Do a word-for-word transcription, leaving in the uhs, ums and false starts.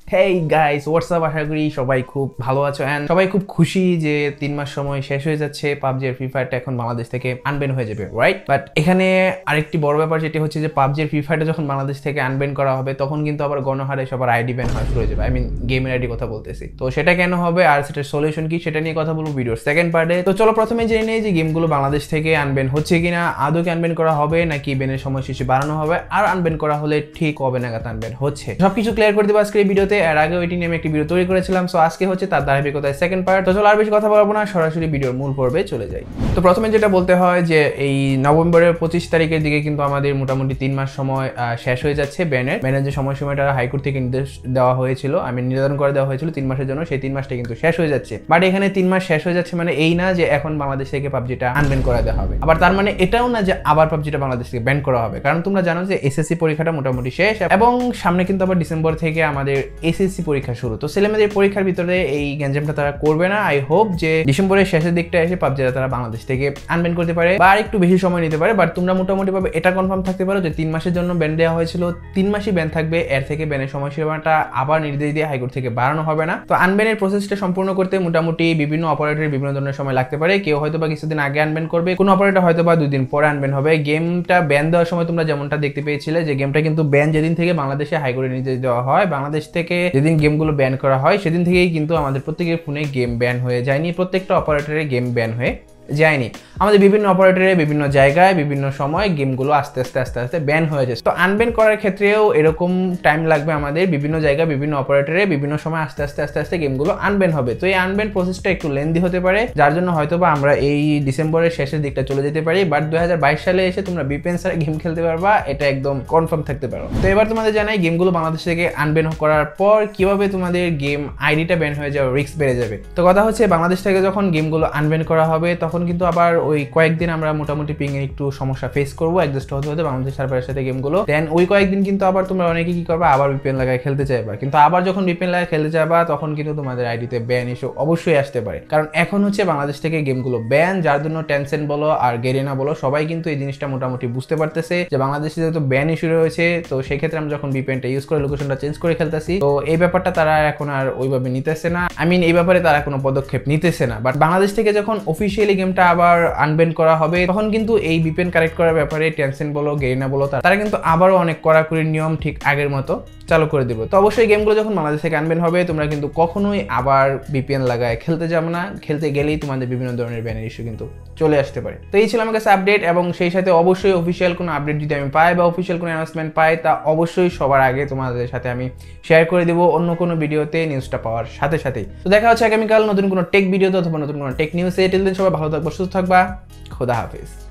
Hey guys, what's up. আশা করি সবাই খুব ভালো আছো এন্ড সবাই খুব খুশি যে তিন মাস সময় শেষ হয়ে যাচ্ছে, পাবজি আর ফ্রি ফায়ারটা এখন বাংলাদেশ থেকে আনবেন হয়ে যাবে, রাইট? বাট এখানে আরেকটি বড় ব্যাপার যেটি হচ্ছে যে পাবজি আর ফ্রি ফায়ারটা যখন বাংলাদেশ থেকে আনবেন করা হবে তখন কিন্তু আবার গণহারে সবার আইডি ব্যান হয়ে শুরু হয়ে যাবে। আই মিন গেমের আইডি কথা বলতেছি। তো সেটা কেন হবে আর সেটার সলিউশন কি সেটা নিয়ে কথা বলবো ভিডিওর সেকেন্ড পার্টে। তো চলো প্রথমে জেনে নিই যে গেমগুলো বাংলাদেশ থেকে আনবেন হচ্ছে কিনা, আদৌ কি আনবেন করা হবে নাকি বেনের সময়সূচি বাড়ানো হবে, আর আনবেন করা হলে ঠিক কবে নাগাদ আনবেন হচ্ছে, সবকিছু ক্লিয়ার করে দেবো আজকের এই ভিডিওতে। এর আগে ওইটি নিয়ে আমি একটি ভিডিও তৈরি করেছিলাম, সো আজকে হচ্ছে তার ধারাবাহিকতায় সেকেন্ড পার্ট। তো চলো আর বেশি কথা বলবো না, সরাসরি ভিডিওর মূল পর্বে চলে যাই। তো প্রথমে যেটা বলতে হয় যে এই নভেম্বরের পঁচিশ তারিখের দিকে কিন্তু আমাদের মোটামুটি তিন মাস সময় শেষ হয়ে যাচ্ছে ব্যানের ব্যানের যে সময়সীমাটা হাইকোর্ট থেকে নির্দেশ দেওয়া হয়েছিল, আমি নির্ধারণ করে দেওয়া হয়েছিল তিন মাসের জন্য, সেই তিন মাসটা কিন্তু শেষ হয়ে যাচ্ছে। বাট এখানে তিন মাস শেষ হয়ে যাচ্ছে মানে এই না যে এখন বাংলাদেশ থেকে পাবজিটা আনব্যান করা দেওয়া হবে, আবার তার মানে এটাও না যে আবার পাবজিটা বাংলাদেশ থেকে ব্যান করা হবে। কারণ তোমরা জানো যে এসএসসি পরীক্ষাটা মোটামুটি শেষ এবং সামনে কিন্তু আবার ডিসেম্বর থেকে আমাদের এসএসসি পরীক্ষা শুরু। তো ছেলেমেয়েদের পরীক্ষার ভিতরে এই গ্যাঞ্জামটা তারা করবে না। আই হোপ যে ডিসেম্বরের শেষের দিকটা এসে পাবজিটা তারা বাংলাদেশ থেকে আনব্যান করতে পারে বা আর একটু বেশি সময় নিতে পারে। বাট তোমরা মোটামুটি ভাবে এটা কনফার্ম থাকতে পারো যে তিন মাসের জন্য ব্যান দেওয়া হয়েছিল, তিন মাসই ব্যান থাকবে, এর থেকে ব্যানের সময়সীমাটা আবার নির্দেশ দিয়ে হাইকোর্ট থেকে বাড়ানো হবে না। তো আনব্যানের প্রসেসটা সম্পূর্ণ করতে মোটামুটি বিভিন্ন অপারেটরের বিভিন্ন ধরনের সময় লাগতে পারে। কেউ হয়তো বা কিছুদিন আগে আনব্যান করবে, কোনো অপারেটর হয়তো বা দুই দিন পরে আনব্যান হবে। গেমটা ব্যান দেওয়ার সময় তোমরা যেমনটা দেখতে পেয়েছিলে যে গেমটা কিন্তু ব্যান যেদিন থেকে বাংলাদেশে হাইকোর্টে নির্দেশ দেওয়া হয়, বাংলাদেশ থেকে যেদিন গেমগুলো ব্যান করা হয় সেদিন থেকেই কিন্তু আমাদের প্রত্যেকের ফোনে গেম ব্যান হয়ে যায়নি, প্রত্যেকটা অপারেটরের গেম ব্যান হয়ে যায়নি। আমাদের বিভিন্ন অপারেটরে বিভিন্ন জায়গায় বিভিন্ন সময় গেমগুলো আস্তে আস্তে আস্তে আস্তে ব্যান হয়ে যাচ্ছে। তো আনব্যান করার ক্ষেত্রেও এরকম টাইম লাগবে আমাদের, বিভিন্ন জায়গায় বিভিন্ন অপারেটরে বিভিন্ন সময় আস্তে আস্তে আস্তে আস্তে গেমগুলো আনব্যান হবে। তো এই আনব্যান প্রসেসটা একটু লেন্দি হতে পারে, যার জন্য হয়তো বা আমরা এই ডিসেম্বরের শেষের দিকটা চলে যেতে পারি। বাট দুই হাজার বাইশ সালে এসে তোমরা বিপিএন ছাড়া গেম খেলতে পারবা, এটা একদম কনফার্ম থাকতে পারো। তো এবার তোমাদের জানাই গেমগুলো বাংলাদেশ থেকে আনব্যান করার পর কিভাবে তোমাদের গেম আইডিটা ব্যান হয়ে যাওয়ার রিস্ক বেড়ে যাবে। তো কথা হচ্ছে বাংলাদেশ থেকে যখন গেমগুলো আনব্যান করা হবে তখন কিন্তু আবার ওই কয়েকদিন আমরা মোটামুটি পিং এর একটু সমস্যা ফেস করবো, অ্যাডজাস্ট হতে হতে বাংলাদেশ সার্ভারের সাথে গেমগুলো। দেন ওই কয়েকদিন কিন্তু আবার তোমরা অনেকে কি করবা, আবার ভিপিএন লাগায় খেলতে চাইবা। কিন্তু আবার যখন ভিপিএন লাগায় খেলতে যাবা তখন কিন্তু তোমাদের আইডিতে ব্যান ইস্যু অবশ্যই আসতে পারে। কারণ এখন হচ্ছে বাংলাদেশ থেকে গেমগুলো ব্যান, যার জন্য টেনশন বলো আর গেরিনা বলো সবাই কিন্তু এই জিনিসটা মোটামুটি বুঝতে পারতেছে যে বাংলাদেশে যেহেতু ব্যান ইস্যু রয়েছে, তো সেই ক্ষেত্রে আমরা যখন ভিপিএনটা ইউজ করে লোকেশনটা চেঞ্জ করে খেলতেছি, তো এই ব্যাপারটা তারা এখন আর ওইভাবে নিতেছে না। আই মিন এই ব্যাপারে তারা কোনো পদক্ষেপ নিতেছে না। বাট বাংলাদেশ থেকে যখন অফিসিয়ালি গেমটা আবার আনব্যান করা হবে তখন কিন্তু এই ভিপিএন কানেক্ট করার ব্যাপারে টেনশন বলো গেরিনা বলো তারা কিন্তু আবারও অনেক কড়াকড়ি নিয়ম ঠিক আগের মতো চালু করে দিব। তো অবশ্যই গেমগুলো যখন বাংলাদেশ থেকে আনব্যান হবে তোমরা কিন্তু কখনোই আবার ভিপিএন লাগায় খেলতে যাবে না, খেলতে গেলেই তোমাদের বিভিন্ন ধরনের ব্যানের ইস্যু কিন্তু চলে আসতে পারে। তো এই ছিল আমার কাছে আপডেট, এবং সেই সাথে অবশ্যই অফিসিয়াল কোনো আপডেট যদি আমি পাই বা অফিসিয়াল কোনো অ্যানাউন্সমেন্ট পাই তা অবশ্যই সবার আগে তোমাদের সাথে আমি শেয়ার করে দেবো অন্য কোনো ভিডিওতে নিউজটা পাওয়ার সাথে সাথেই। তো দেখা হচ্ছে আগামীকাল নতুন কোনো টেক ভিডিওতে অথবা নতুন কোনো টেক নিউজে। টিল দেন সবাই ভালো থাকবা, সুস্থ থাকবা, খোদা হাফেজ।